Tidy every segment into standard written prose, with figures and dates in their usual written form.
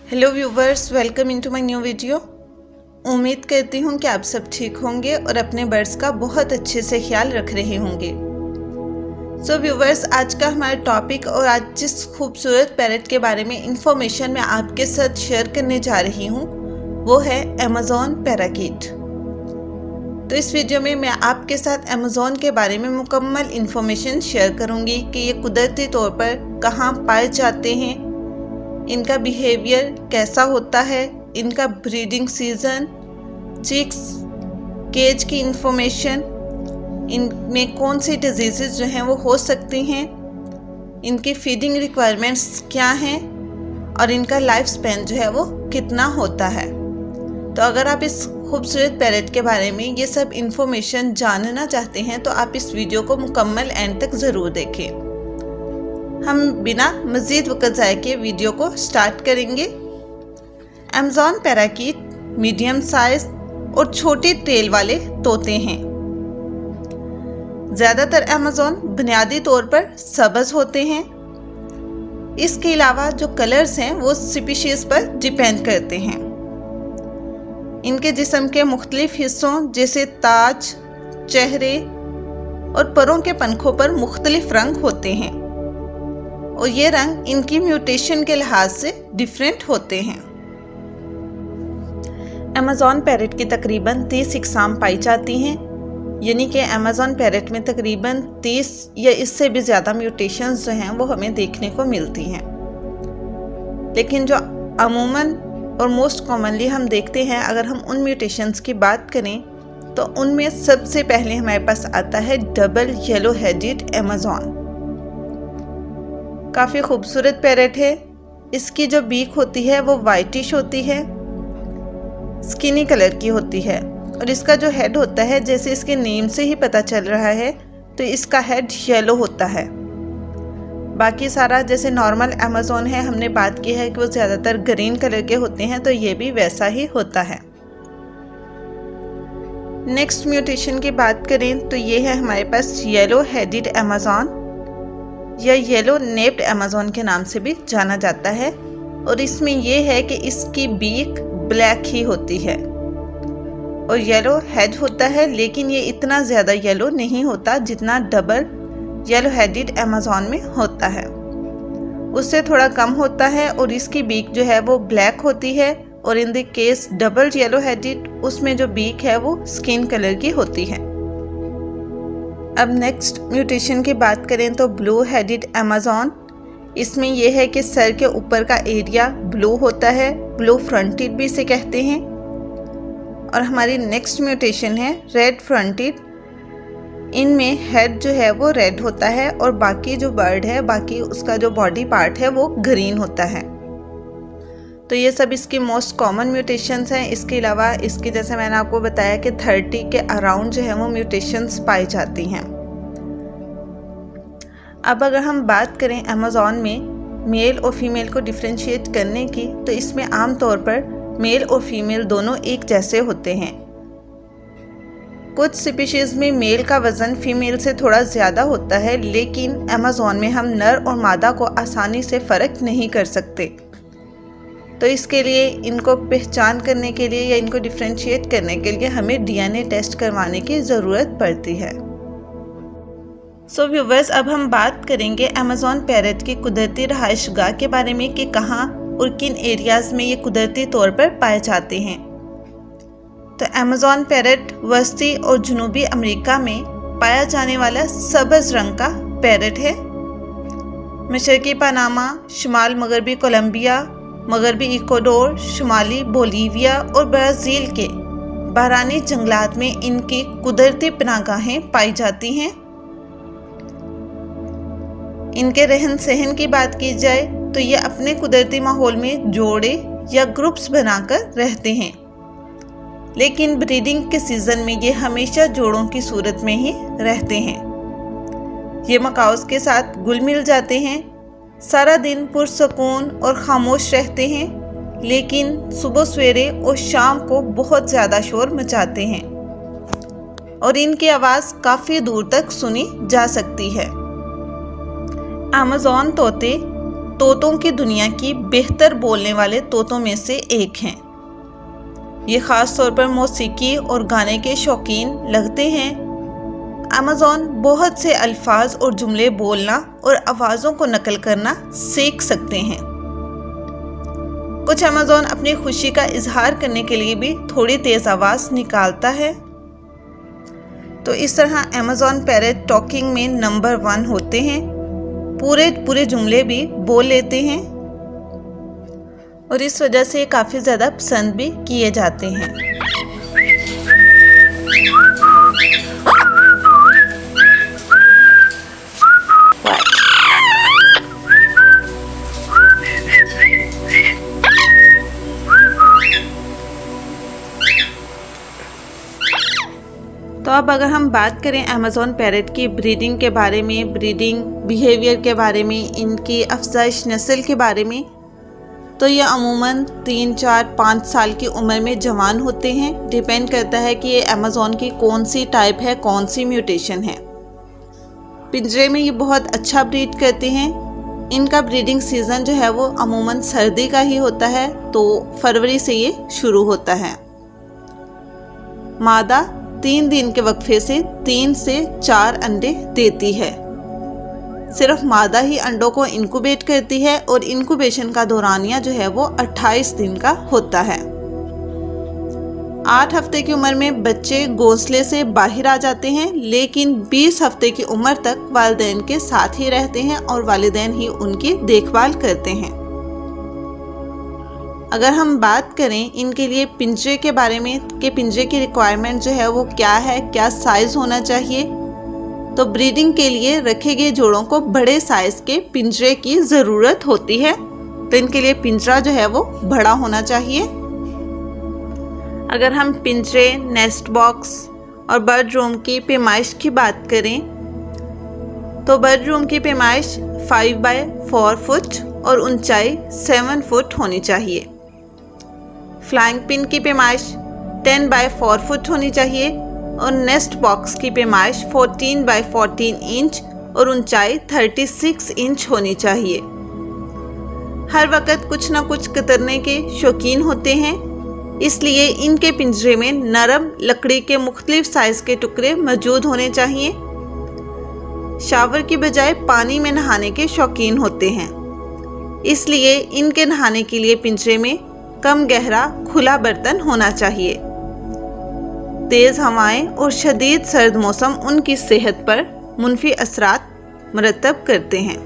Hello viewers, welcome into my new video. उम्मीद करती हूँ कि आप सब ठीक होंगे और अपने बर्ड्स का बहुत अच्छे से ख्याल रख रहे होंगे। सो व्यूवर्स, आज का हमारा टॉपिक और आज जिस खूबसूरत पैरट के बारे में इंफॉर्मेशन मैं आपके साथ शेयर करने जा रही हूँ वो है अमेज़न पैराकीट। तो इस वीडियो में मैं आपके साथ अमेज़न के बारे में मुकम्मल इंफॉर्मेशन शेयर करूँगी कि ये कुदरती तौर पर कहाँ पाए जाते हैं, इनका बिहेवियर कैसा होता है, इनका ब्रीडिंग सीजन, चिक्स, केज की इंफॉर्मेशन, इनमें कौन सी डिजीज़ जो हैं वो हो सकती हैं, इनकी फीडिंग रिक्वायरमेंट्स क्या हैं और इनका लाइफ स्पैन जो है वो कितना होता है। तो अगर आप इस खूबसूरत पैरट के बारे में ये सब इंफॉर्मेशन जानना चाहते हैं तो आप इस वीडियो को मुकम्मल एंड तक ज़रूर देखें। हम बिना मज़ीद वक्त ज़ाय के वीडियो को स्टार्ट करेंगे। अमेज़न पैराकीट मीडियम साइज और छोटी टेल वाले तोते हैं। ज़्यादातर अमेज़न बुनियादी तौर पर सब्ज़ होते हैं। इसके अलावा जो कलर्स हैं वो स्पीशीज़ पर डिपेंड करते हैं। इनके जिस्म के मुख्तलिफ हिस्सों जैसे ताज, चेहरे और परों के पंखों पर मुख्तलिफ रंग होते हैं और ये रंग इनकी म्यूटेशन के लिहाज से डिफरेंट होते हैं। अमेज़न पैरट की तकरीबन 30 इकसाम पाई जाती हैं, यानी कि अमेज़न पैरट में तकरीबन 30 या इससे भी ज़्यादा म्यूटेशंस जो हैं वो हमें देखने को मिलती हैं। लेकिन जो अमूमन और मोस्ट कॉमनली हम देखते हैं, अगर हम उन म्यूटेशंस की बात करें तो उनमें सबसे पहले हमारे पास आता है डबल येलो हेडेड अमेज़न। काफ़ी खूबसूरत पैरट है। इसकी जो बीक होती है वो वाइटिश होती है, स्किनी कलर की होती है और इसका जो हेड होता है, जैसे इसके नेम से ही पता चल रहा है, तो इसका हेड येलो होता है। बाकी सारा जैसे नॉर्मल अमेज़न है, हमने बात की है कि वो ज़्यादातर ग्रीन कलर के होते हैं, तो ये भी वैसा ही होता है। नेक्स्ट म्यूटेशन की बात करें तो ये है हमारे पास येलो हेडेड अमेज़न या येलो नेप्ड अमेज़न के नाम से भी जाना जाता है। और इसमें यह है कि इसकी बीक ब्लैक ही होती है और येलो हेड होता है, लेकिन ये इतना ज़्यादा येलो नहीं होता जितना डबल येलो हेडेड अमेज़न में होता है, उससे थोड़ा कम होता है। और इसकी बीक जो है वो ब्लैक होती है और in the case double yellow headed, उसमें जो बीक है वो स्किन कलर की होती है। अब नेक्स्ट म्यूटेशन की बात करें तो ब्लू हेडेड अमेज़न। इसमें यह है कि सर के ऊपर का एरिया ब्लू होता है, ब्लू फ्रंटेड भी इसे कहते हैं। और हमारी नेक्स्ट म्यूटेशन है रेड फ्रंटेड। इनमें हेड जो है वो रेड होता है और बाकी जो बर्ड है, बाकी उसका जो बॉडी पार्ट है वो ग्रीन होता है। तो ये सब इसकी मोस्ट कॉमन म्यूटेशंस हैं। इसके अलावा इसकी, जैसे मैंने आपको बताया कि 30 के अराउंड जो है वो म्यूटेशंस पाई जाती हैं। अब अगर हम बात करें अमेज़न में मेल और फीमेल को डिफ्रेंशिएट करने की, तो इसमें आम तौर पर मेल और फीमेल दोनों एक जैसे होते हैं। कुछ स्पीशीज़ में मेल का वज़न फीमेल से थोड़ा ज़्यादा होता है, लेकिन अमेज़न में हम नर और मादा को आसानी से फ़र्क नहीं कर सकते। तो इसके लिए इनको पहचान करने के लिए या इनको डिफ्रेंशिएट करने के लिए हमें डीएनए टेस्ट करवाने की ज़रूरत पड़ती है। सो व्यूवर्स, अब हम बात करेंगे अमेज़न पैरट की कुदरती रहायशगाह के बारे में कि कहाँ और किन एरियाज़ में ये कुदरती तौर पर पाए जाते हैं। तो अमेज़न पैरट वस्ती और जनूबी अमेरिका में पाया जाने वाला सब्ज़ रंग का पैरट है। मशरकी पनामा, शुमाल मगरबी कोलंबिया, मगरबी इक्वाडोर, शुमाली बोलीविया और ब्राज़ील के बहरानी जंगलात में इनकी कुदरती पनाहगाहें पाई जाती हैं। इनके रहन सहन की बात की जाए तो ये अपने कुदरती माहौल में जोड़े या ग्रुप्स बनाकर रहते हैं, लेकिन ब्रीडिंग के सीज़न में ये हमेशा जोड़ों की सूरत में ही रहते हैं। ये मकाओस के साथ घुल मिल जाते हैं, सारा दिन पुरसकून और खामोश रहते हैं, लेकिन सुबह सवेरे और शाम को बहुत ज़्यादा शोर मचाते हैं और इनकी आवाज़ काफ़ी दूर तक सुनी जा सकती है। अमेज़न तोते तोतों की दुनिया की बेहतर बोलने वाले तोतों में से एक हैं। ये ख़ास तौर पर मौसीकी और गाने के शौकीन लगते हैं। अमेज़न बहुत से अल्फाज और जुमले बोलना और आवाज़ों को नकल करना सीख सकते हैं। कुछ अमेज़न अपनी खुशी का इजहार करने के लिए भी थोड़ी तेज़ आवाज़ निकालता है। तो इस तरह अमेज़न पैरेट टॉकिंग में नंबर 1 होते हैं। पूरे जुमले भी बोल लेते हैं और इस वजह से काफ़ी ज़्यादा पसंद भी किए जाते हैं। तो अब अगर हम बात करें अमेज़न पैरेट की ब्रीडिंग के बारे में, ब्रीडिंग बिहेवियर के बारे में, इनकी अफजाइश नस्ल के बारे में, तो ये अमूमन 3, 4, 5 साल की उम्र में जवान होते हैं। डिपेंड करता है कि ये अमेज़न की कौन सी टाइप है, कौन सी म्यूटेशन है। पिंजरे में ये बहुत अच्छा ब्रीड करते हैं। इनका ब्रीडिंग सीज़न जो है वो अमूमन सर्दी का ही होता है, तो फरवरी से ये शुरू होता है। मादा 3 दिन के वक्फे से 3 से 4 अंडे देती है। सिर्फ मादा ही अंडों को इंक्यूबेट करती है और इंक्यूबेशन का दौरानिया जो है वो 28 दिन का होता है। 8 हफ्ते की उम्र में बच्चे घोंसले से बाहर आ जाते हैं, लेकिन 20 हफ्ते की उम्र तक वालिदैन के साथ ही रहते हैं और वालिदैन ही उनकी देखभाल करते हैं। अगर हम बात करें इनके लिए पिंजरे के बारे में कि पिंजरे की रिक्वायरमेंट जो है वो क्या है, क्या साइज़ होना चाहिए, तो ब्रीडिंग के लिए रखे गए जोड़ों को बड़े साइज़ के पिंजरे की ज़रूरत होती है। तो इनके लिए पिंजरा जो है वो बड़ा होना चाहिए। अगर हम पिंजरे, नेस्ट बॉक्स और बर्ड रूम की पैमाइश की बात करें तो बर्ड रूम की पैमाइश 5 बाय 4 फुट और ऊंचाई 7 फुट होनी चाहिए। फ्लाइंग पिन की पैमाइश 10 बाय 4 फुट होनी चाहिए और नेस्ट बॉक्स की पैमाइश 14 बाय 14 इंच और ऊंचाई 36 इंच होनी चाहिए। हर वक्त कुछ ना कुछ कतरने के शौकीन होते हैं, इसलिए इनके पिंजरे में नरम लकड़ी के मुख्तलिफ साइज़ के टुकड़े मौजूद होने चाहिए। शावर की बजाय पानी में नहाने के शौकीन होते हैं, इसलिए इनके नहाने के लिए पिंजरे में कम गहरा खुला बर्तन होना चाहिए। तेज़ हवाएं और शदीद सर्द मौसम उनकी सेहत पर मुनफी असरात मरतब करते हैं।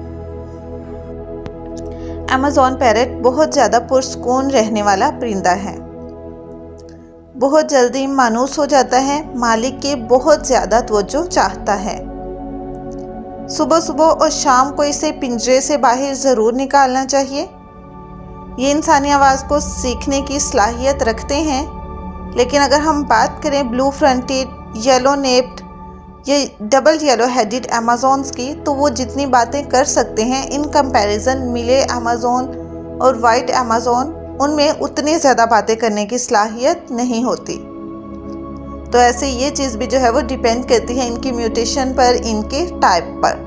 अमेज़न पैरेट बहुत ज़्यादा पुरसकून रहने वाला परिंदा है। बहुत जल्दी मानूस हो जाता है, मालिक के बहुत ज़्यादा तवज्जो चाहता है। सुबह सुबह और शाम को इसे पिंजरे से बाहर ज़रूर निकालना चाहिए। ये इंसानी आवाज़ को सीखने की सलाहियत रखते हैं, लेकिन अगर हम बात करें ब्लू फ्रंटेड, येलो नेप्ड, ये डबल येलो हेडेड अमेज़न्स की, तो वो जितनी बातें कर सकते हैं इन कंपैरिजन मिले अमेज़न और वाइट अमेज़न, उनमें उतनी ज़्यादा बातें करने की सलाहियत नहीं होती। तो ऐसे ये चीज़ भी जो है वो डिपेंड करती है इनकी म्यूटेशन पर, इनके टाइप पर।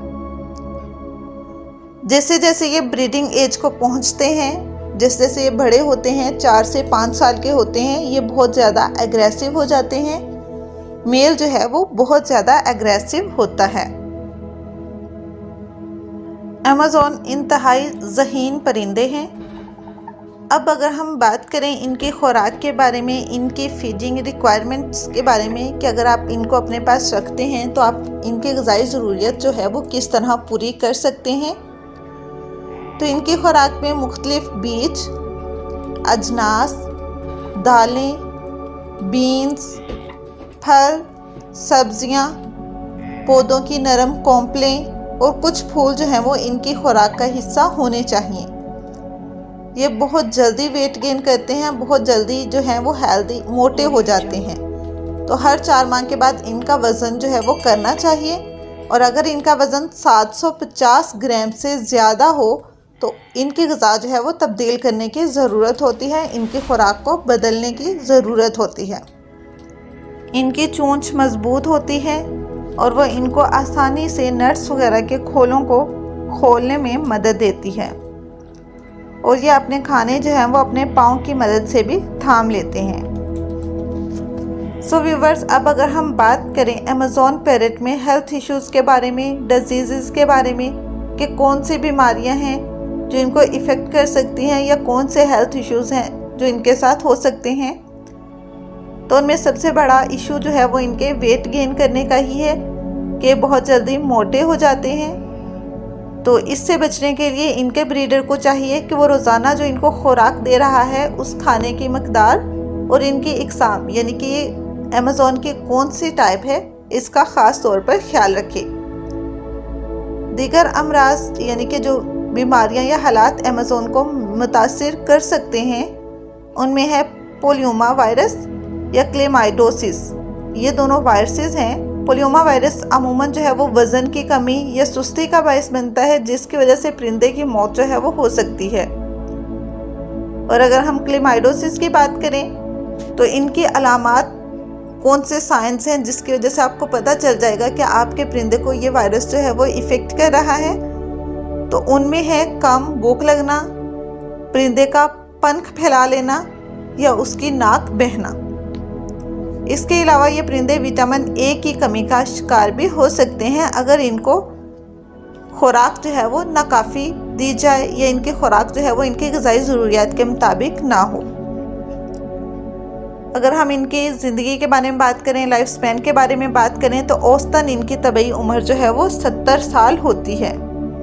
जैसे जैसे ये ब्रीडिंग एज को पहुंचते हैं, जैसे जैसे ये बड़े होते हैं, 4 से 5 साल के होते हैं, ये बहुत ज़्यादा एग्रेसिव हो जाते हैं। मेल जो है वो बहुत ज़्यादा एग्रेसिव होता है। अमेज़न इंतहाई ज़हीन परिंदे हैं। अब अगर हम बात करें इनकी खुराक के बारे में, इनकी फीडिंग रिक्वायरमेंट्स के बारे में कि अगर आप इनको अपने पास रखते हैं तो आप इनकी ग़िज़ाई ज़रूरियत जो है वो किस तरह पूरी कर सकते हैं, तो इनकी खुराक में मुख्तलिफ बीज, अजनास, दालें, बीन्स, फल, सब्जियां, पौधों की नरम कॉम्पलें और कुछ फूल जो हैं वो इनकी खुराक का हिस्सा होने चाहिए। ये बहुत जल्दी वेट गेन करते हैं, बहुत जल्दी जो है वो हेल्दी मोटे हो जाते हैं। तो हर 4 माह के बाद इनका वज़न जो है वो करना चाहिए, और अगर इनका वज़न 750 ग्राम से ज़्यादा हो तो इनकी ग़िज़ा जो है वो तब्दील करने की ज़रूरत होती है, इनकी खुराक को बदलने की ज़रूरत होती है। इनकी चोंच मज़बूत होती है और वह इनको आसानी से नट्स वगैरह के खोलों को खोलने में मदद देती है और ये अपने खाने जो हैं वो अपने पाँव की मदद से भी थाम लेते हैं। सो व्यूवर्स, अब अगर हम बात करें अमेज़न पैरट में हेल्थ इश्यूज़ के बारे में, डिजीज़ के बारे में कि कौन सी बीमारियां हैं जो इनको इफ़ेक्ट कर सकती हैं या कौन से हेल्थ इश्यूज़ हैं जो इनके साथ हो सकते हैं, तो उनमें सबसे बड़ा इशू जो है वो इनके वेट गेन करने का ही है कि बहुत जल्दी मोटे हो जाते हैं। तो इससे बचने के लिए इनके ब्रीडर को चाहिए कि वो रोज़ाना जो इनको खुराक दे रहा है उस खाने की मकदार और इनकी इकसाम यानी कि ये अमेज़न की कौन सी टाइप है इसका ख़ास तौर पर ख्याल रखें। दीगर अमराज यानी कि जो बीमारियां या हालात अमेज़न को मुतासिर कर सकते हैं उनमें है पोलियोमा वायरस या क्लेमाइडोसिस। ये दोनों वायरसेस हैं। पोलियोमा वायरस अमूमन जो है वो वज़न की कमी या सुस्ती का बायस बनता है, जिसकी वजह से परिंदे की मौत जो है वो हो सकती है। और अगर हम क्लेमाइडोसिस की बात करें तो इनकी अलामात कौन से साइंस हैं जिसकी वजह से आपको पता चल जाएगा कि आपके परिंदे को ये वायरस जो है वो इफ़ेक्ट कर रहा है। तो उनमें है कम भूख लगना, परिंदे का पंख फैला लेना या उसकी नाक बहना। इसके अलावा ये परिंदे विटामिन ए की कमी का शिकार भी हो सकते हैं अगर इनको खुराक जो है वो नाकाफ़ी दी जाए या इनकी खुराक जो है वो इनकी ग़िज़ाई ज़रूरियात के मुताबिक ना हो। अगर हम इनकी ज़िंदगी के बारे में बात करें, लाइफ स्पैन के बारे में बात करें, तो औसतन इनकी तबई उम्र जो है वो 70 साल होती है।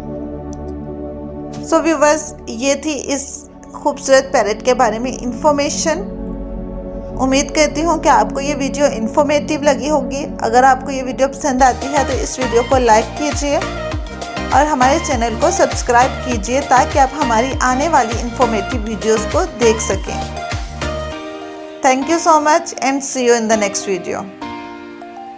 सो व्यूवर्स, ये थी इस खूबसूरत पैरट के बारे में इंफॉर्मेशन। उम्मीद करती हूँ कि आपको ये वीडियो इन्फॉर्मेटिव लगी होगी। अगर आपको ये वीडियो पसंद आती है तो इस वीडियो को लाइक कीजिए और हमारे चैनल को सब्सक्राइब कीजिए ताकि आप हमारी आने वाली इंफॉर्मेटिव वीडियोस को देख सकें। Thank you so much and see you in the next video.